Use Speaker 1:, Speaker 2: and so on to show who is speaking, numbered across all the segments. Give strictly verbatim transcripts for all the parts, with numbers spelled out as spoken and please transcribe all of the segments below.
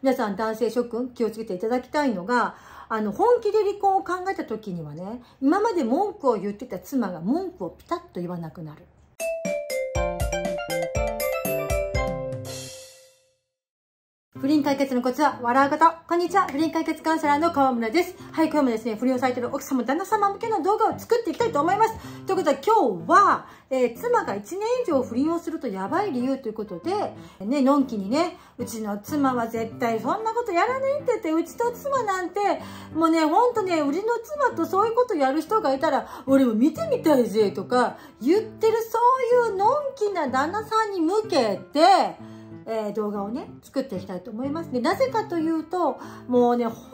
Speaker 1: 皆さん男性諸君気をつけていただきたいのが、あの、本気で離婚を考えた時にはね、今まで文句を言ってた妻が文句をピタッと言わなくなる。不倫解決のコツは笑うこと。こんにちは。不倫解決カウンセラーの川村です。はい、今日もですね、不倫をされている奥様、旦那様向けの動画を作っていきたいと思います。ということで今日は、えー、妻がいちねん以上不倫をするとやばい理由ということで、ね、のんきにね、うちの妻は絶対そんなことやらないって言って、うちの妻なんて、もうね、ほんとね、うちの妻とそういうことやる人がいたら、俺も見てみたいぜとか言ってる、そういうのんきな旦那さんに向けて、えー、動画をね作っていきたいと思います。でなぜかというと、もうね本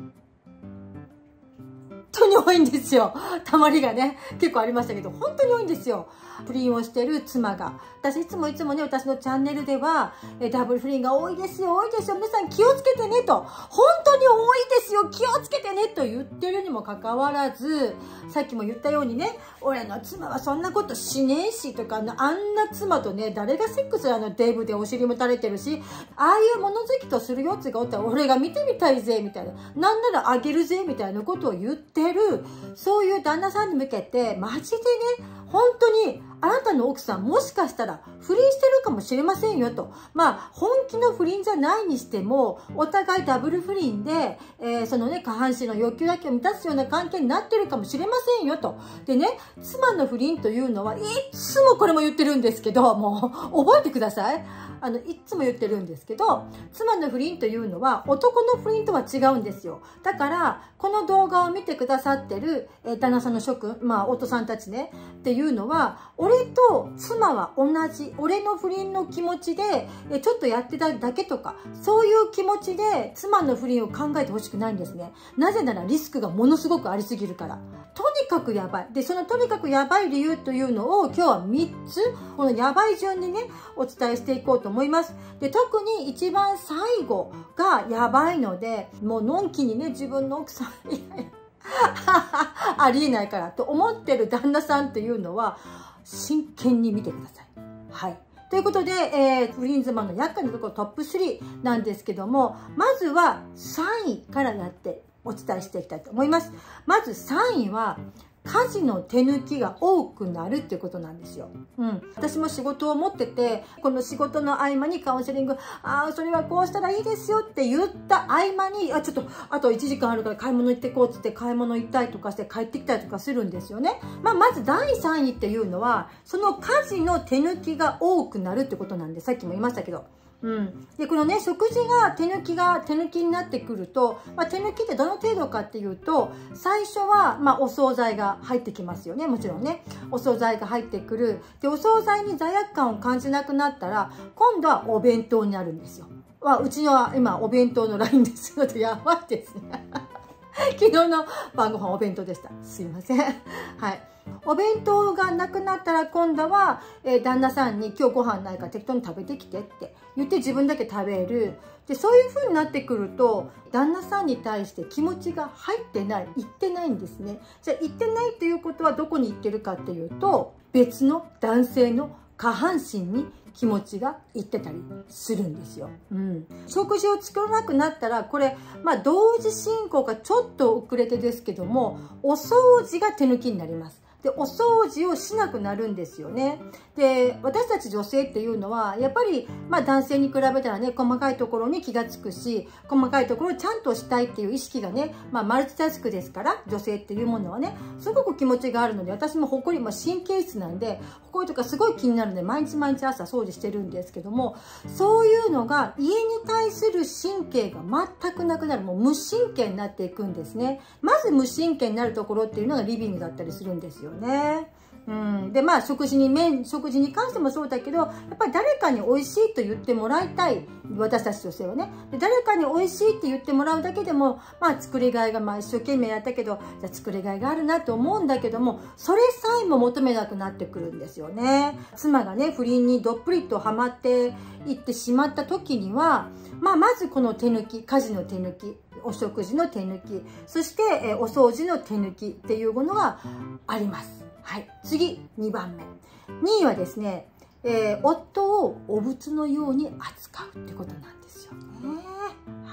Speaker 1: 当に多いんですよ。たまりがね結構ありましたけど、本当に多いんですよ。不倫をしてる妻が。私いつもいつもね、私のチャンネルでは、えダブル不倫が多いですよ、多いですよ、皆さん気をつけてねと、本当に多いですよ、気をつけてねと言ってるにもかかわらず、さっきも言ったようにね、俺の妻はそんなことしねえしとか、あんな妻とね、誰がセックスあのデブでお尻も垂れてるし、ああいう物好きとするやつがおったら俺が見てみたいぜみたいな、なんならあげるぜみたいなことを言ってる、そういう旦那さんに向けて、マジでね、本当にあなたの奥さんもしかしたら不倫してるかもしれませんよと。まあ本気の不倫じゃないにしても、お互いダブル不倫で、えー、そのね下半身の欲求だけを満たすような関係になってるかもしれませんよと。でね、妻の不倫というのはいつもこれも言ってるんですけど、もう覚えてください。あのいつも言ってるんですけど、妻の不倫というのは男の不倫とは違うんですよ。だからこの動画を見てくださってる、えー、旦那さんの諸君、まあ夫さんたちねっていうのは、俺と妻は同じ、俺の不倫の気持ちでえちょっとやってただけとか、そういう気持ちで妻の不倫を考えてほしくないんですね。なぜならリスクがものすごくありすぎるから。とにかくやばい。で、そのとにかくやばい理由というのを今日はみっつ、このやばい順にね、お伝えしていこうと思います。で、特に一番最後がやばいので、もうのんきにね、自分の奥さん、いやいやありえないからと思ってる旦那さんというのは、真剣に見てください。はい。ということで、えー、不倫妻の厄介なところトップスリーなんですけども、まずはさんいからやってお伝えしていきたいと思います。まずさんいは、家事の手抜きが多くなるっていうことなんですよ。うん。私も仕事を持ってて、この仕事の合間にカウンセリング、ああ、それはこうしたらいいですよって言った合間に、あ、ちょっと、あといちじかんあるから買い物行ってこうっつって買い物行ったりとかして帰ってきたりとかするんですよね。まあ、まずだいさんいっていうのは、その家事の手抜きが多くなるってことなんで、さっきも言いましたけど。うん、でこのね食事が手抜きが手抜きになってくると、まあ、手抜きってどの程度かっていうと、最初は、まあ、お惣菜が入ってきますよね。もちろんねお惣菜が入ってくる。でお惣菜に罪悪感を感じなくなったら、今度はお弁当になるんですよ。まあ、うちのは今お弁当のラインですのでやばいですね昨日の晩ご飯お弁当でした。すいません。はい。お弁当がなくなったら今度は、えー、旦那さんに今日ご飯ないから適当に食べてきてって言って自分だけ食べる。で、そういう風になってくると、旦那さんに対して気持ちが入ってない、いってないんですね。じゃあ、いってないっていうことはどこに行ってるかっていうと、別の男性の下半身に気持ちがいってたりするんですよ。うん。食事を作らなくなったら、これ、まあ、同時進行がちょっと遅れてですけども、お掃除が手抜きになります。で、お掃除をしなくなるんですよね。で、私たち女性っていうのは、やっぱり、まあ男性に比べたらね、細かいところに気がつくし、細かいところをちゃんとしたいっていう意識がね、まあマルチタスクですから、女性っていうものはね、すごく気持ちがあるので、私もほこり、まあ神経質なんで、ほこりとかすごい気になるので、毎日毎日朝掃除してるんですけども、そういうのが家に対する神経が全くなくなる、もう無神経になっていくんですね。まず無神経になるところっていうのがリビングだったりするんですよね。うん、でまあ食事に面食事に関してもそうだけど、やっぱり誰かに美味しいと言ってもらいたい、私たち女性はね。で誰かに美味しいって言ってもらうだけでも、まあ作りがいが、まあ一生懸命やったけど、じゃあ作りがいがあるなと思うんだけども、それさえも求めなくなってくるんですよね。妻がね不倫にどっぷりとハマっていってしまった時には、まあまずこの手抜き、家事の手抜き、お食事の手抜き、そして、えー、お掃除の手抜きっていうものがあります。はい。次、にばんめ。にいはですね、えー、夫をお物のように扱うってことなんですよね。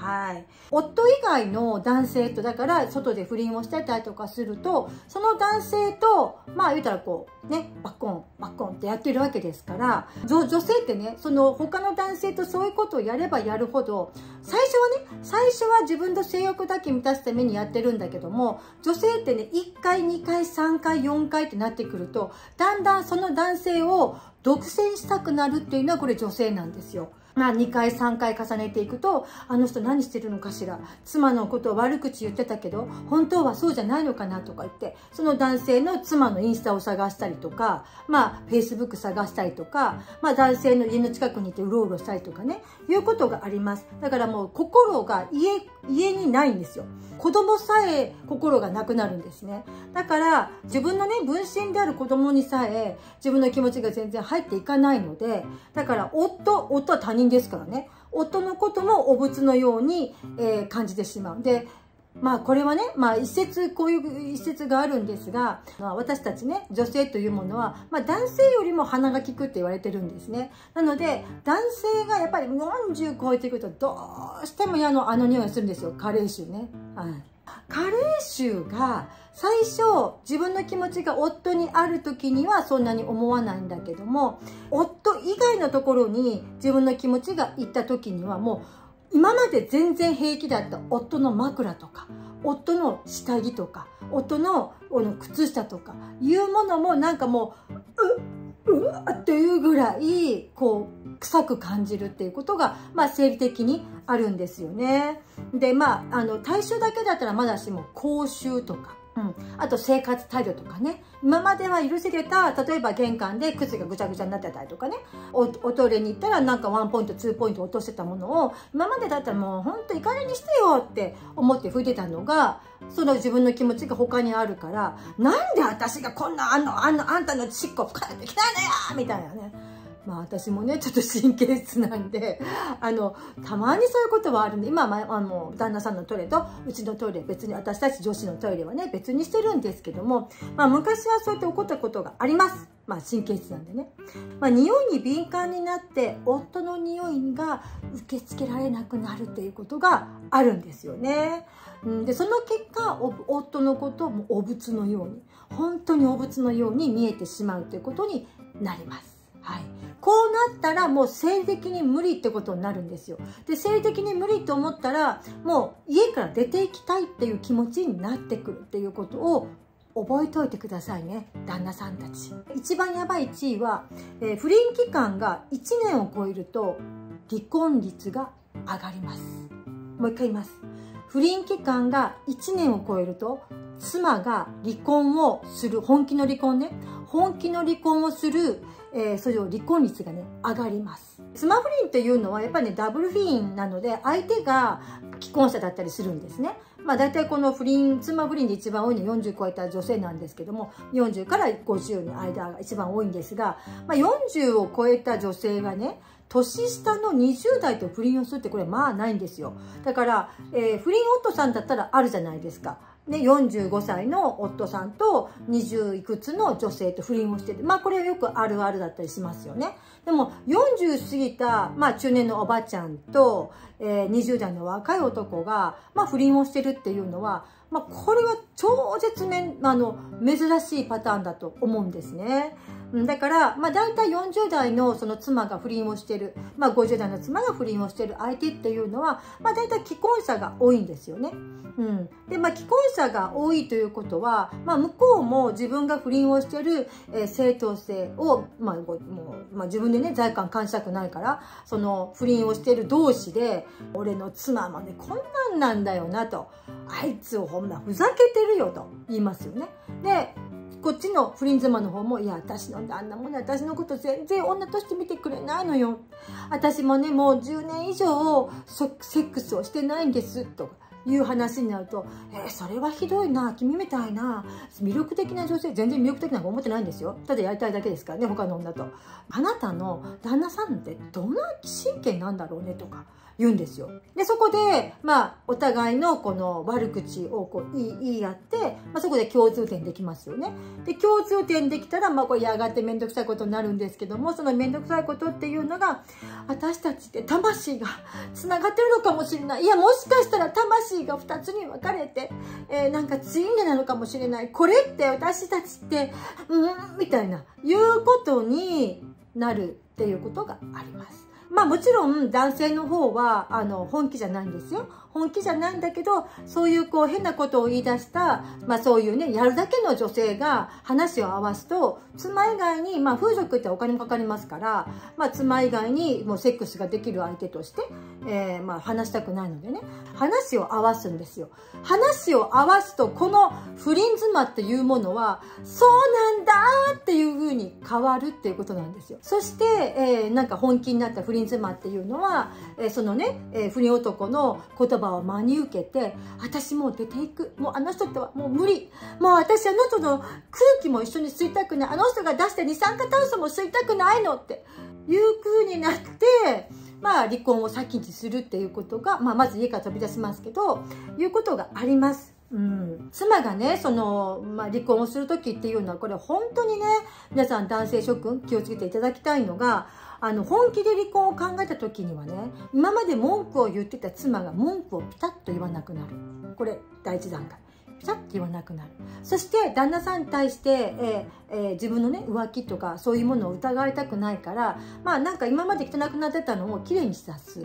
Speaker 1: はい。夫以外の男性と、だから外で不倫をしてたりとかすると、その男性と、まあ言うたらこう、ね、バッコン、バッコンってやってるわけですから、女女性ってね、その他の男性とそういうことをやればやるほど、最初はね、最初は自分の性欲だけ満たすためにやってるんだけども、女性ってね、いっかい、にかい、さんかい、よんかいってなってくると、だんだんその男性を独占したくなるっていうのはこれ女性なんですよ。まあにかいさんかい重ねていくと、あの人何してるのかしら、妻のことを悪口言ってたけど本当はそうじゃないのかなとか言って、その男性の妻のインスタを探したりとか、まあフェイスブック探したりとか、まあ男性の家の近くにいてうろうろしたりとかね、いうことがあります。だからもう心が家家にないんですよ。子供さえ心がなくなるんですね。だから自分のね、分身である子供にさえ自分の気持ちが全然入っていかないので、だから夫夫は他人ですからね、夫のことも汚物のように、えー、感じてしまう。で、まあこれはね、まあ一説、こういう一説があるんですが、まあ、私たちね、女性というものは、まあ男性よりも鼻が利くって言われてるんですね。なので、男性がやっぱりよんじゅう超えてくると、どうしてもあの、あの匂いがするんですよ。加齢臭ね。はい。加齢臭が最初自分の気持ちが夫にある時にはそんなに思わないんだけども、夫以外のところに自分の気持ちがいった時にはもう今まで全然平気だった夫の枕とか夫の下着とか夫の靴下とかいうものもなんかもうううわっていうぐらいこう臭く感じるっていうことが、まあ、生理的にあるんですよね。で、まあ、あの体臭だけだったらまだしも口臭とか、うん、あと生活態度とかね、今までは許せてた、例えば玄関で靴がぐちゃぐちゃになってたりとかね、お, おトイレに行ったらなんかワンポイントツーポイント落としてたものを、今までだったらもうほんといい加減にしてよって思って拭いてたのが、その自分の気持ちが他にあるから、なんで私がこんなあのあのあんたの尻尾拭かないといけないのよみたいなね。まあ私もね、ちょっと神経質なんで、あの、たまにそういうことはあるんで、今はあの、旦那さんのトイレと、うちのトイレ別に、私たち女子のトイレはね、別にしてるんですけども、まあ昔はそうやって起こったことがあります。まあ神経質なんでね。まあ匂いに敏感になって、夫の匂いが受け付けられなくなるっていうことがあるんですよね。で、その結果、夫のことをもう汚物のように、本当に汚物のように見えてしまうということになります。はい。こうなったらもう生理的に無理ってことになるんですよ。で、生理的に無理と思ったら、もう家から出ていきたいっていう気持ちになってくるっていうことを覚えておいてくださいね、旦那さんたち。一番やばいいちいは、えー、不倫期間がいちねんを超えると離婚率が上がります。もう一回言います。不倫期間がいちねんを超えると妻が離婚をする、本気の離婚ね、本気の離婚をする、えー、それを離婚率がね、上がります。妻不倫っていうのはやっぱりね、ダブル不倫なので、相手が既婚者だったりするんですね。まあ大体この不倫、妻不倫で一番多いのはよんじゅう超えた女性なんですけども、よんじゅうからごじゅうの間が一番多いんですが、まあ、よんじゅうを超えた女性がね、年下のにじゅう代と不倫をするってこれまあないんですよ。だから、えー、不倫夫さんだったらあるじゃないですか。ね、よんじゅうごさいの夫さんとにじゅういくつの女性と不倫をしてて、まあこれはよくあるあるだったりしますよね。でもよんじゅう過ぎた、まあ中年のおばちゃんと、えー、にじゅう代の若い男が、まあ不倫をしてるっていうのは、まあこれは超絶めあの珍しいパターンだと思うんですね。だから、まあ大体よんじゅう代のその妻が不倫をしてる、まあごじゅう代の妻が不倫をしてる相手っていうのは、まあ大体既婚者が多いんですよね。うん。で、まあ既婚者が多いということは、まあ向こうも自分が不倫をしてる、えー、正当性を、まあもう、まあ自分でね、罪感感じたくないから、その不倫をしてる同士で、俺の妻もね、こんなんなんだよなと。あいつをほんまふざけてるよと言いますよね。で、こっちの不倫妻の方も、いや、私の旦那もね、私のこと全然女として見てくれないのよ。私もね、もうじゅうねん以上セックスをしてないんです、という話になると、えー、それはひどいな、君みたいな、魅力的な女性、全然魅力的なんか思ってないんですよ。ただやりたいだけですからね、他の女と。あなたの旦那さんってどんな神経なんだろうね、とか言うんですよ。で、そこで、まあ、お互いのこの悪口をこう言い、言い合って、まあ、そこで共通点できますよね。で、共通点できたら、まあ、これやがてめんどくさいことになるんですけども、そのめんどくさいことっていうのが、私たちって魂が繋がってるのかもしれない。いや、もしかしたら魂が二つに分かれて、えー、なんかツインレなのかもしれない。これって私たちって、うーん、みたいな、いうことになるっていうことがあります。まあもちろん男性の方はあの本気じゃないんですよ。本気じゃないんだけど、そういうこう変なことを言い出した、まあそういうね、やるだけの女性が話を合わすと、妻以外に、まあ風俗ってお金もかかりますから、まあ妻以外にもうセックスができる相手として、えー、まあ話したくないのでね、話を合わすんですよ。話を合わすと、この不倫妻っていうものは、そうなんだーっていう風に変わるっていうことなんですよ。そして、えー、なんか本気になった不倫妻っていうのは、えー、そのね、えー、不倫男の言葉を真に受けて、私もう出ていく。もうあの人とはもう無理。もう私あの人の空気も一緒に吸いたくない。あの人が出した二酸化炭素も吸いたくないのっていう風になって、まあ離婚を先にするっていうことが、まあまず家から飛び出しますけど、いうことがあります。うん、妻がね、その、まあ、離婚をするときっていうのは、これ本当にね、皆さん男性諸君気をつけていただきたいのが、あの、本気で離婚を考えたときにはね、今まで文句を言ってた妻が文句をピタッと言わなくなる。これ、第一段階。ピタッと言わなくなる。そして、旦那さんに対して、えーえー、自分のね、浮気とか、そういうものを疑われたくないから、まあ、なんか今まで汚くなってたのをきれいにし出す。うん、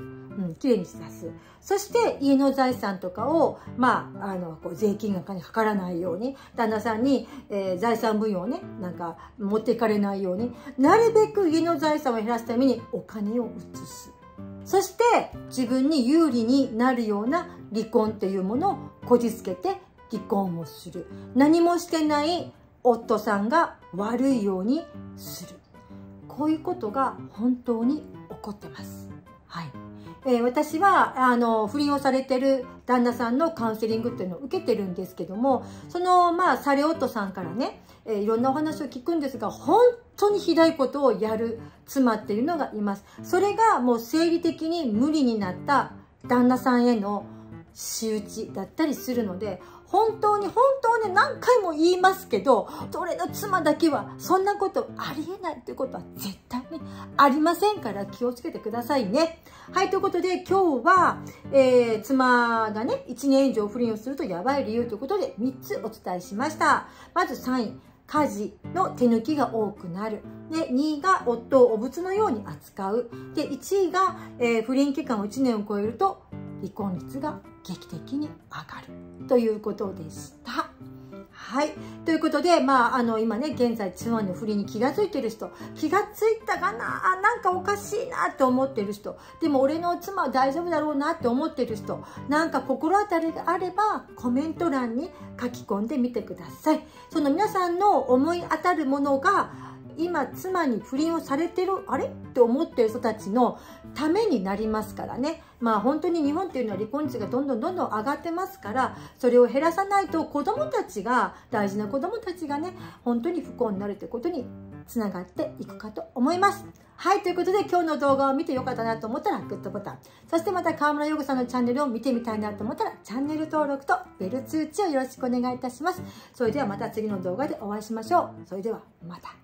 Speaker 1: きれいにし出す。そして、家の財産とかを、まあ、あの、こう税金がかからないように、旦那さんに、えー、財産分与をね、なんか、持っていかれないように、なるべく家の財産を減らすためにお金を移す。そして、自分に有利になるような離婚っていうものをこじつけて、離婚をする。何もしてない夫さんが悪いようにする。こういうことが本当に起こってます。はい。えー、私は、あの、不倫をされてる旦那さんのカウンセリングっていうのを受けてるんですけども、その、まあ、され夫さんからね、えー、いろんなお話を聞くんですが、本当にひどいことをやる妻っていうのがいます。それがもう生理的に無理になった旦那さんへの仕打ちだったりするので、本当に本当に何回も言いますけど、俺の妻だけはそんなことありえないっていうことは絶対にありませんから気をつけてくださいね。はい、ということで今日は、えー、妻がね、いちねん以上不倫をするとやばい理由ということでみっつお伝えしました。まずさんい、家事の手抜きが多くなる。で、にいが夫を汚物のように扱う。で、いちいが、えー、不倫期間をいちねんを超えると離婚率が劇的に上がるということでした。はい。ということで、まあ、あの、今ね、現在、妻の不倫に気がついてる人、気がついたかなあ、なんかおかしいなって思ってる人、でも俺の妻は大丈夫だろうなって思ってる人、なんか心当たりがあれば、コメント欄に書き込んでみてください。その皆さんの思い当たるものが、今妻に不倫をされてるあれって思ってる人たちのためになりますからね。まあ本当に日本っていうのは離婚率がどんどんどんどん上がってますから、それを減らさないと子供たちが、大事な子供たちがね、本当に不幸になるということにつながっていくかと思います。はい、ということで今日の動画を見てよかったなと思ったらグッドボタン。そしてまた川村陽子さんのチャンネルを見てみたいなと思ったらチャンネル登録とベル通知をよろしくお願いいたします。それではまた次の動画でお会いしましょう。それではまた。